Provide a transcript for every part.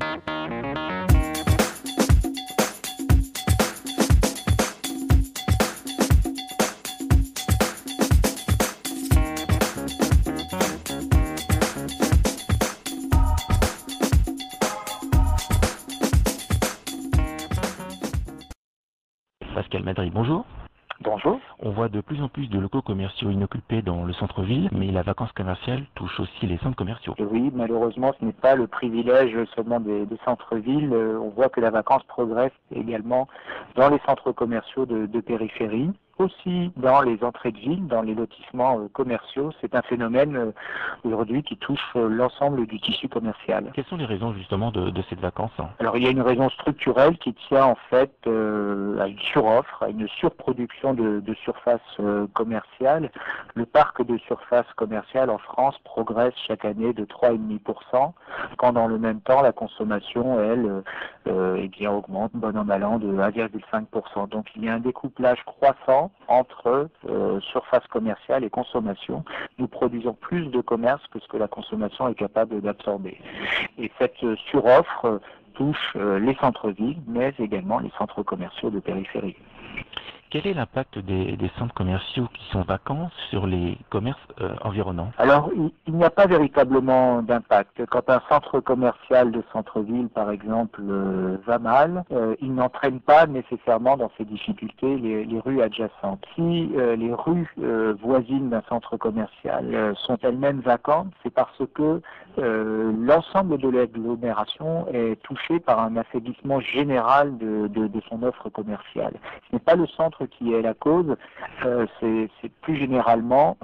Pascal Madry, bonjour. Bonjour. On voit de plus en plus de locaux commerciaux inoccupés dans le centre-ville, mais la vacance commerciale touche aussi les centres commerciaux. Oui, malheureusement, ce n'est pas le privilège seulement des centres-villes. On voit que la vacance progresse également dans les centres commerciaux de périphérie, aussi dans les entrées de ville, dans les lotissements commerciaux. C'est un phénomène aujourd'hui qui touche l'ensemble du tissu commercial. Quelles sont les raisons justement de cette vacance? Alors il y a une raison structurelle qui tient en fait à une suroffre, à une surproduction de surface commerciale. Le parc de surface commerciale en France progresse chaque année de 3,5%, quand dans le même temps la consommation, elle, augmente bon an mal an de 1,5%. Donc il y a un découplage croissant entre surface commerciale et consommation. Nous produisons plus de commerce que ce que la consommation est capable d'absorber. Et cette suroffre touche les centres-villes, mais également les centres commerciaux de périphérie. Quel est l'impact des centres commerciaux qui sont vacants sur les commerces environnants? Alors, il n'y a pas véritablement d'impact. Quand un centre commercial de centre-ville, par exemple, va mal, il n'entraîne pas nécessairement dans ses difficultés les rues adjacentes. Si les rues voisines d'un centre commercial sont elles-mêmes vacantes, c'est parce que l'ensemble de l'agglomération est touché par un affaiblissement général de son offre commerciale. Ce n'est pas le centre qui est la cause, c'est plus généralement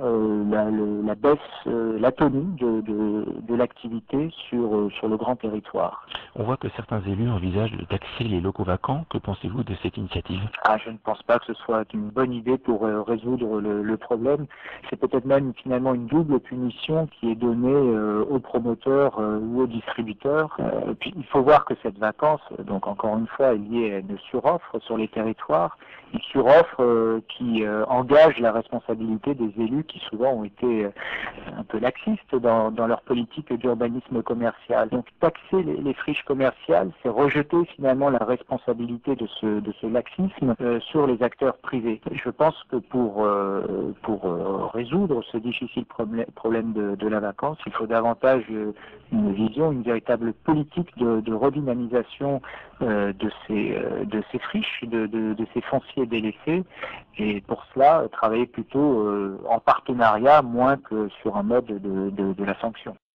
la baisse, l'atonie de l'activité sur le grand territoire. On voit que certains élus envisagent de taxer les locaux vacants. Que pensez-vous de cette initiative? Je ne pense pas que ce soit une bonne idée pour résoudre le problème. C'est peut-être même finalement une double punition qui est donnée aux promoteurs ou aux distributeurs. Puis il faut voir que cette vacance, donc encore une fois, est liée à une suroffre sur les territoires, une suroffre qui engage la responsabilité des élus qui souvent ont été un peu laxistes dans leur politique d'urbanisme commercial. Donc taxer les friches commerciales, c'est rejeter finalement la responsabilité de ce laxisme sur les acteurs privés. Je pense que pour résoudre ce difficile problème de la vacance, il faut davantage une vision, une véritable politique de redynamisation de ces friches, de ces fonciers délaissés, et pour cela travailler plutôt en partenariat moins que sur un mode de la sanction.